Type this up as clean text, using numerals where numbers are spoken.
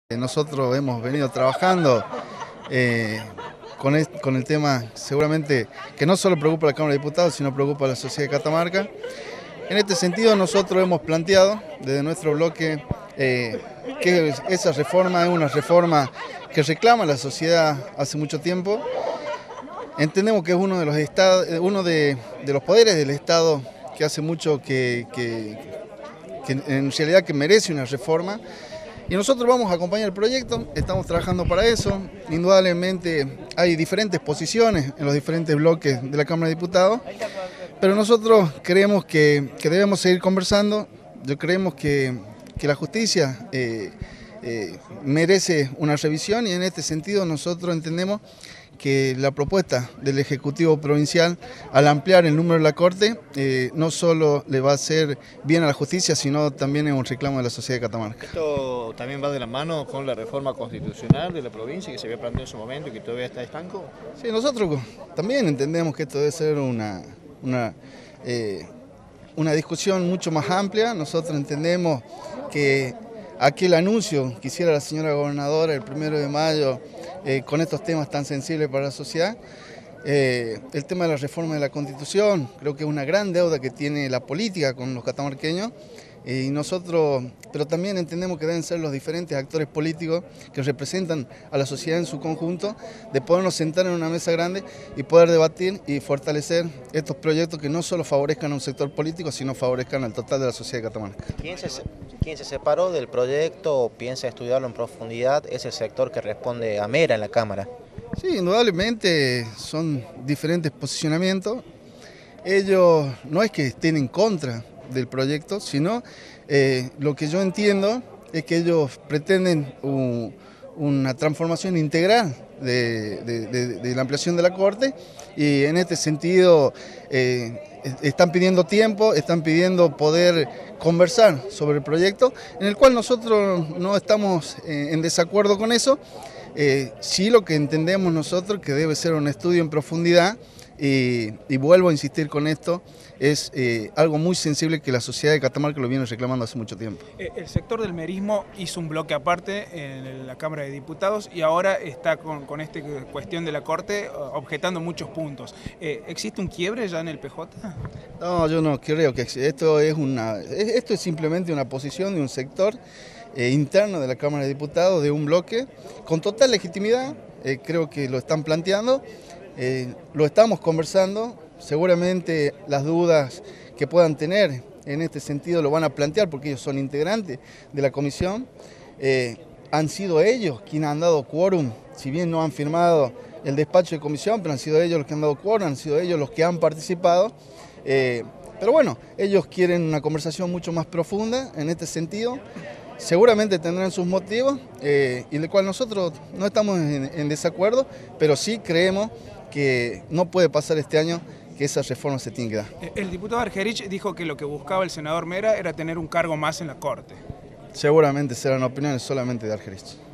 Nosotros hemos venido trabajando con el tema seguramente que no solo preocupa a la Cámara de Diputados, sino preocupa a la sociedad de Catamarca. En este sentido nosotros hemos planteado desde nuestro bloque que esa reforma es una reforma que reclama la sociedad hace mucho tiempo. Entendemos que es uno de los poderes del Estado que hace mucho que en realidad que merece una reforma. Y nosotros vamos a acompañar el proyecto, estamos trabajando para eso. Indudablemente hay diferentes posiciones en los diferentes bloques de la Cámara de Diputados, pero nosotros creemos que debemos seguir conversando. Yo creemos que la justicia merece una revisión y en este sentido nosotros entendemos que la propuesta del Ejecutivo Provincial al ampliar el número de la Corte no solo le va a hacer bien a la justicia, sino también es un reclamo de la sociedad de Catamarca. ¿Esto también va de la mano con la reforma constitucional de la provincia que se había planteado en su momento y que todavía está estanco? Sí, nosotros también entendemos que esto debe ser una discusión mucho más amplia. Nosotros entendemos que aquel anuncio que hiciera la señora gobernadora el 1 de mayo con estos temas tan sensibles para la sociedad, el tema de la reforma de la Constitución, creo que es una gran deuda que tiene la política con los catamarqueños, y nosotros, pero también entendemos que deben ser los diferentes actores políticos que representan a la sociedad en su conjunto, de podernos sentar en una mesa grande y poder debatir y fortalecer estos proyectos que no solo favorezcan a un sector político, sino favorezcan al total de la sociedad de Catamarca. ¿Quién se separó del proyecto o piensa estudiarlo en profundidad es el sector que responde a Mera en la Cámara? Sí, indudablemente son diferentes posicionamientos. Ellos no es que estén en contra del proyecto, sino lo que yo entiendo es que ellos pretenden una transformación integral de la ampliación de la Corte, y en este sentido están pidiendo tiempo, están pidiendo poder conversar sobre el proyecto, en el cual nosotros no estamos en desacuerdo con eso. Sí, lo que entendemos nosotros que debe ser un estudio en profundidad, y vuelvo a insistir con esto, es algo muy sensible que la sociedad de Catamarca lo viene reclamando hace mucho tiempo. El sector del merismo hizo un bloque aparte en la Cámara de Diputados y ahora está con esta cuestión de la Corte objetando muchos puntos. ¿Existe un quiebre ya en el PJ? No, yo no creo que esto es simplemente una posición de un sector interno de la Cámara de Diputados, de un bloque, con total legitimidad. Creo que lo están planteando, lo estamos conversando. Seguramente las dudas que puedan tener en este sentido lo van a plantear porque ellos son integrantes de la comisión. Han sido ellos quienes han dado quórum, si bien no han firmado el despacho de comisión, pero han sido ellos los que han dado quórum, han sido ellos los que han participado. Pero bueno, ellos quieren una conversación mucho más profunda en este sentido. Seguramente tendrán sus motivos, y del cual nosotros no estamos en desacuerdo, pero sí creemos que no puede pasar este año que esa reforma se tiene que dar. El diputado Argerich dijo que lo que buscaba el senador Mera era tener un cargo más en la Corte. Seguramente serán opiniones solamente de Argerich.